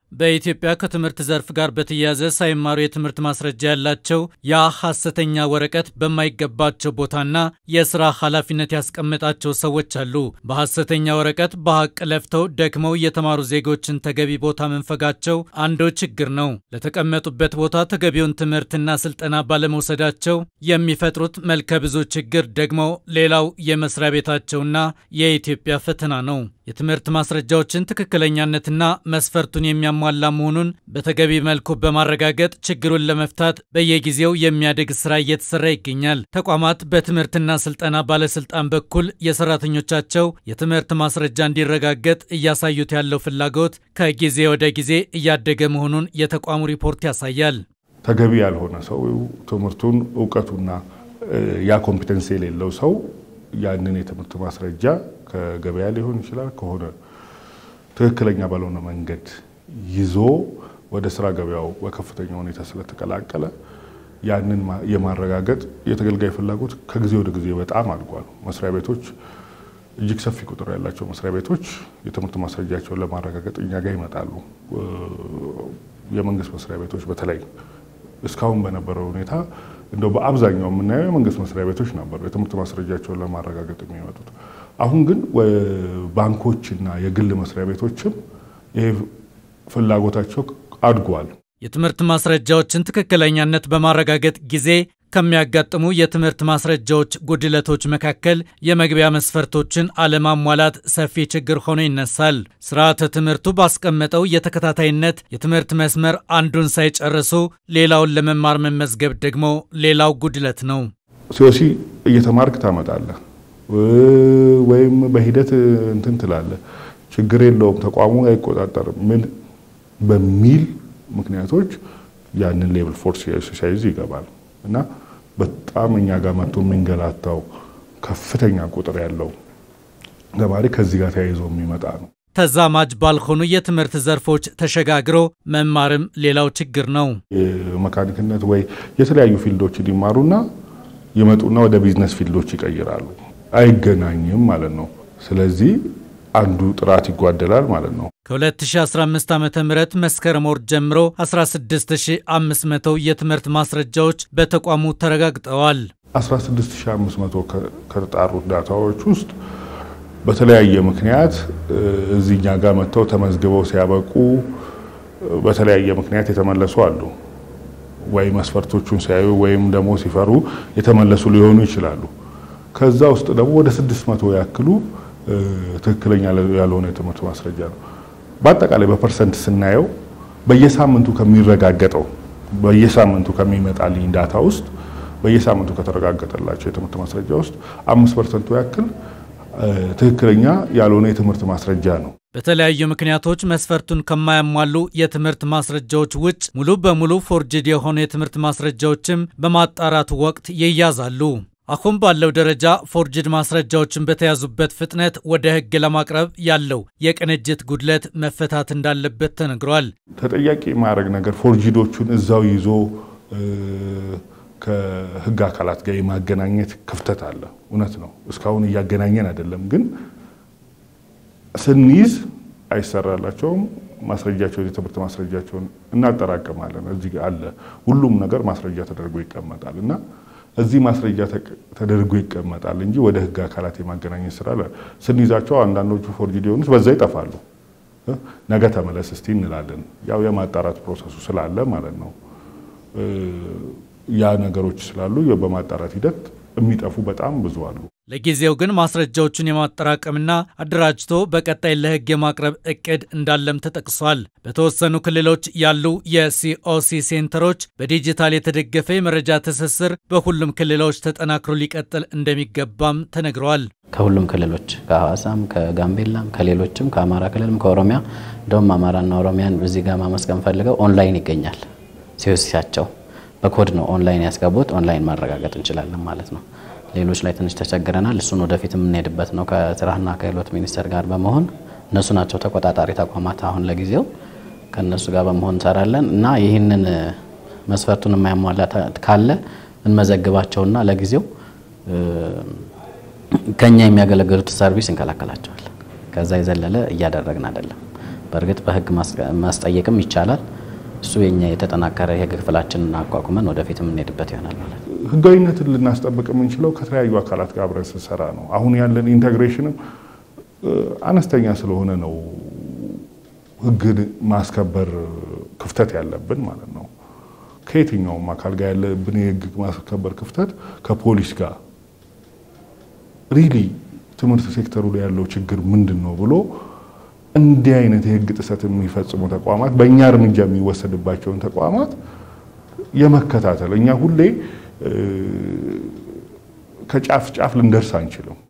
በኢትዮጵያ ከትምህርት ዘርፍ ጋር በተያያዘ ሳይማሩ የትምህርት ማስረጃ ያላቸው ያ ሐሰተኛ ወረቀት በማይገባቸው ቦታና የሥራ ኃላፊነት ያስቀመጣቸው ሰዎች አሉ። በሐሰተኛ ወረቀት በሐቅ ለፍተው ደክመው የተማሩ ዜጎችን ተገቢ ቦታ መንፈጋቸው አንዱ ችግር ነው። ለተቀመጡበት ቦታ ተገቢውን ትምህርትና ስልጠና ባለመውሰዳቸው የሚፈጥሩት መልከ ብዙ ችግር ደግሞ ሌላው የመስሪያ ቤታቸውና የኢትዮጵያ ፈተና ነው። የትምህርት ማስረጃዎችን ትክክለኛነትና መስፈርቱን የሚያሟላ መሆኑን በተገቢ መልኩ በማረጋገጥ ችግሩን ለመፍታት በየጊዜው የሚያድግ ስራ እየተሰራ ይገኛል። ተቋማት በትምህርትና ስልጠና ባለስልጣን በኩል የሰራተኞቻቸው የትምህርት ማስረጃ እንዲረጋገጥ እያሳዩት ያለው ፍላጎት ከጊዜ ወደ ጊዜ እያደገ መሆኑን የተቋሙ ሪፖርት ያሳያል። ተገቢ ያልሆነ ሰው ትምህርቱን ዕውቀቱና ያ ኮምፒተንሲ የሌለው ሰው ያንን የትምህርት ማስረጃ ከገበያ ሊሆን ይችላል ከሆነ ትክክለኛ ባልሆነ መንገድ ይዞ ወደ ስራ ገበያው በከፍተኛ ሁኔታ ስለተቀላቀለ ያንን የማረጋገጥ የተገልጋይ ፍላጎት ከጊዜ ወደ ጊዜ በጣም አድጓል። መስሪያ ቤቶች እጅግ ሰፊ ቁጥር ያላቸው መስሪያ ቤቶች የትምህርት ማስረጃቸውን ለማረጋገጥ እኛ ጋር ይመጣሉ። የመንግስት መስሪያ ቤቶች በተለይ እስካሁን በነበረው ሁኔታ እንደው በአብዛኛው የምናየው የመንግስት መስሪያ ቤቶች ነበሩ የትምህርት ማስረጃቸውን ለማረጋገጥ የሚመጡት። አሁን ግን ባንኮችና የግል መስሪያ ቤቶችም ይሄ ፍላጎታቸው አድጓል። የትምህርት ማስረጃዎችን ትክክለኛነት በማረጋገጥ ጊዜ ከሚያጋጥሙ የትምህርት ማስረጃዎች ጉድለቶች መካከል የመግቢያ መስፈርቶችን አለማሟላት ሰፊ ችግር ሆኖ ይነሳል። ስርዓተ ትምህርቱ ባስቀመጠው የተከታታይነት የትምህርት መስመር አንዱን ሳይጨርሱ ሌላውን ለመማር መመዝገብ ደግሞ ሌላው ጉድለት ነው። ሲኦሲ እየተማርክ ታመጣለህ ወይም በሂደት እንትን ትላለህ ችግር የለውም ተቋሙ አይቆጣጠርም ምን በሚል ምክንያቶች ያንን ሌቭል ፎርስ ሳይዝ ይገባል እና በጣም እኛ ጋር መጥቶ የሚንገላታው ከፍተኛ ቁጥር ያለው ተማሪ ከዚህ ጋር ተያይዞ የሚመጣ ነው። ተዛማጅ ባልሆኑ የትምህርት ዘርፎች ተሸጋግሮ መማርም ሌላው ችግር ነው። መካኒክነት ወይ የተለያዩ ፊልዶች ይማሩና ይመጡና ወደ ቢዝነስ ፊልዶች ይቀይራሉ። አይገናኝም ማለት ነው። ስለዚህ አንዱ ጥራት ይጓደላል ማለት ነው። ከ2015 ዓ.ም መስከረም ወር ጀምሮ 16500 የትምህርት ማስረጃዎች በተቋሙ ተረጋግጠዋል። 16500 ከተጣሩት ዳታዎች ውስጥ በተለያየ ምክንያት እዚህኛ ጋር መጥተው ተመዝግበው ሲያበቁ በተለያየ ምክንያት የተመለሱ አሉ። ወይ መስፈርቶቹን ሲያዩ ወይም ደግሞ ሲፈሩ የተመለሱ ሊሆኑ ይችላሉ። ከዛ ውስጥ ደግሞ ወደ 600 ያክሉ ትክክለኛ ያልሆነ የትምህርት ማስረጃ ነው። በአጠቃላይ በፐርሰንት ስናየው በየሳምንቱ ከሚረጋገጠው በየሳምንቱ ከሚመጣልኝ ዳታ ውስጥ በየሳምንቱ ከተረጋገጠላቸው የትምህርት ማስረጃ ውስጥ 5% ያክል ትክክለኛ ያልሆነ የትምህርት ማስረጃ ነው። በተለያዩ ምክንያቶች መስፈርቱን ከማያሟሉ የትምህርት ማስረጃዎች ውጭ ሙሉ በሙሉ ፎርጅድ የሆኑ የትምህርት ማስረጃዎችም በማጣራት ወቅት ይያዛሉ። አሁን ባለው ደረጃ ፎርጅድ ማስረጃዎችን በተያዙበት ፍጥነት ወደ ሕግ ለማቅረብ ያለው የቅንጅት ጉድለት መፈታት እንዳለበት ተነግሯል። ተጠያቂ ማድረግ ነገር ፎርጅዶቹን እዛው ይዞ ከሕግ አካላት ጋር የማገናኘት ክፍተት አለ። እውነት ነው። እስካሁን እያገናኘን አይደለም፣ ግን ስንይዝ አይሰራላቸውም። ማስረጃቸውን የትምህርት ማስረጃቸውን እናጠራቀማለን። እዚህ አለ ሁሉም ነገር ማስረጃ ተደርጎ ይቀመጣል እና እዚህ ማስረጃ ተደርጎ ይቀመጣል እንጂ ወደ ሕግ አካላት የማገናኘት ስራ ስንይዛቸው አንዳንዶቹ ፎርጅድ የሆኑት በዛ ይጠፋሉ። ነገ ተመለስ እስቲ እንላለን። ያው የማጣራት ፕሮሰሱ ስላለ ማለት ነው። ያ ነገሮች ስላሉ በማጣራት ሂደት የሚጠፉ በጣም ብዙ አሉ። ለጊዜው ግን ማስረጃዎችን የማጠራቀምና አደራጅቶ በቀጣይ ለሕግ የማቅረብ እቅድ እንዳለም ተጠቅሷል። በተወሰኑ ክልሎች ያሉ የሲኦሲ ሴንተሮች በዲጂታል የተደገፈ የመረጃ ትስስር በሁሉም ክልሎች ተጠናክሮ ሊቀጥል እንደሚገባም ተነግሯል። ከሁሉም ክልሎች ከሐዋሳም ከጋምቤላም ከሌሎችም ከአማራ ክልልም ከኦሮሚያ እንደውም አማራና ኦሮሚያን እዚህ ጋር ማመስገን ፈልገው ኦንላይን ይገኛል። ሲኦሲያቸው በኮድ ነው ኦንላይን ያስገቡት። ኦንላይን ማረጋገጥ እንችላለን ማለት ነው። ሌሎች ላይ ትንሽ ተቸግረናል። እሱን ወደፊት የምንሄድበት ነው። ከስራና ክህሎት ሚኒስቴር ጋር በመሆን እነሱ ናቸው ተቆጣጣሪ ተቋማት። አሁን ለጊዜው ከነሱ ጋር በመሆን እንሰራለን እና ይህንን መስፈርቱን የማያሟላ ካለ እንመዘግባቸውና ለጊዜው ከኛ የሚያገለግሉት ሰርቪስ እንከላከላቸዋለን። ከዛ ይዘለለ እያደረግን አይደለም። በእርግጥ በህግ ማስጠየቅም ይቻላል። እሱ የኛ የተጠናከረ የህግ ክፍላችንን አቋቁመን ወደፊት የምንሄድበት ይሆናል ማለት ነው። ህጋዊነትን ልናስጠብቅ የምንችለው ከተለያዩ አካላት ጋር አብረን ስንሰራ ነው። አሁን ያለን ኢንተግሬሽንም አነስተኛ ስለሆነ ነው ህግን ማስከበር ክፍተት ያለብን ማለት ነው። ከየትኛውም አካል ጋር ያለብን የህግ ማስከበር ክፍተት ከፖሊስ ጋር ሪሊ ትምህርት ሴክተሩ ላይ ያለው ችግር ምንድነው ብሎ እንዲህ አይነት የህግ ጥሰት የሚፈጽሙ ተቋማት በእኛ እርምጃ የሚወሰድባቸውን ተቋማት የመከታተል እኛ ሁሌ ከጫፍ ጫፍ ልንደርስ አንችልም።